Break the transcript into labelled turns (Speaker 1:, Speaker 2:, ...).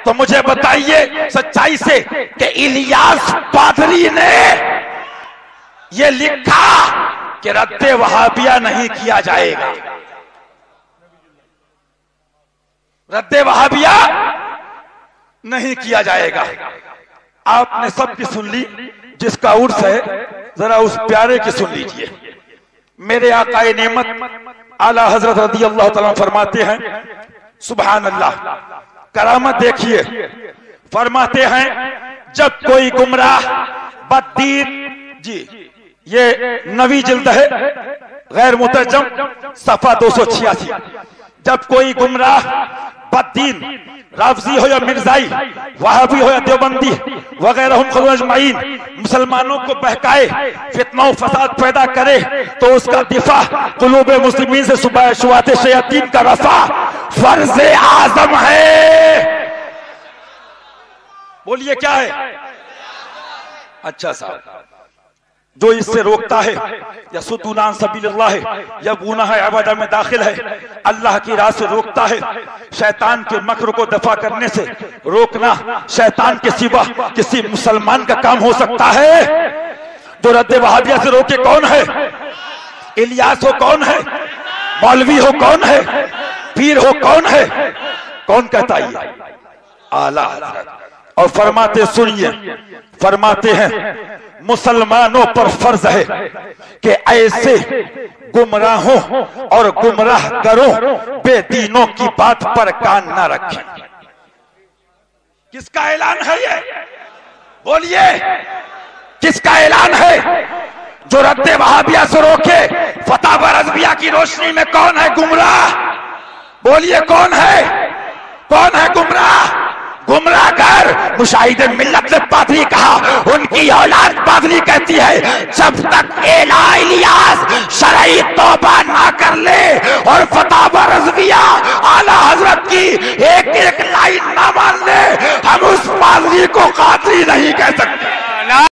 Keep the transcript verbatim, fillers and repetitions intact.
Speaker 1: تو مجھے بتائیے سچائی سے کہ الیاس پادری نے یہ لکھا کہ رد وہابیہ نہیں کیا جائے گا، رد وہابیہ نہیں کیا جائے گا۔ آپ نے سب کی سن لی، جس کا عرس ہے ذرا اس پیارے کی سن لیجئے۔ میرے آقا نعمت اعلیٰ حضرت رضی اللہ تعالیٰ فرماتے ہیں، سبحان اللہ، کرامت دیکھیے، فرماتے ہیں جب کوئی گمراہ بددین، جی یہ نوی جلد ہے غیر مترجم صفحہ دو سو چھیاسی، جب کوئی گمراہ بددین رافضی ہو یا مرزائی، وہابی ہو یا دیوبندی وغیرہ ہم اجمعین مسلمانوں کو بہکائے، فتنہ و فساد پیدا کرے تو اس کا دفاع، قلوب مسلمین سے شبہات شیاطین کا رفع فرض اعظم ہے۔ بولیے کیا ہے؟ اچھا صاحب، جو اس سے روکتا ہے یا سدون عن سبیل اللہ ہے یا گناہ عبادہ میں داخل ہے، اللہ کی راہ سے روکتا ہے، شیطان کے مکر کو دفع کرنے سے روکنا شیطان کے سوا کسی مسلمان کا کام ہو سکتا ہے؟ جو رد وہابیہ سے روکے کون ہے؟ الیاس ہو کون ہے؟ مولوی ہو کون ہے؟ پیر ہو کون ہے؟ کون کہتا ہے؟ اعلیٰ حضرت۔ اور فرماتے سنیے، فرماتے ہیں مسلمانوں پر فرض ہے کہ ایسے گمراہوں اور گمراہ گروں بے دینوں کی بات پر کان نہ رکھیں۔ کس کا اعلان ہے یہ؟ بولیے کس کا اعلان ہے؟ جو رد وہابیہ سے روکے۔ فتاوی رضویہ کی روشنی میں کون ہے گمراہ؟ بولیے کون ہے؟ کون ہے گمراہ؟ گمراہ گر مشاہد ملت نے پادری کہا، ان کی اولاد پادری کہتی ہے جب تک الہ الیاس شرعی توبہ نہ کر لے اور فتح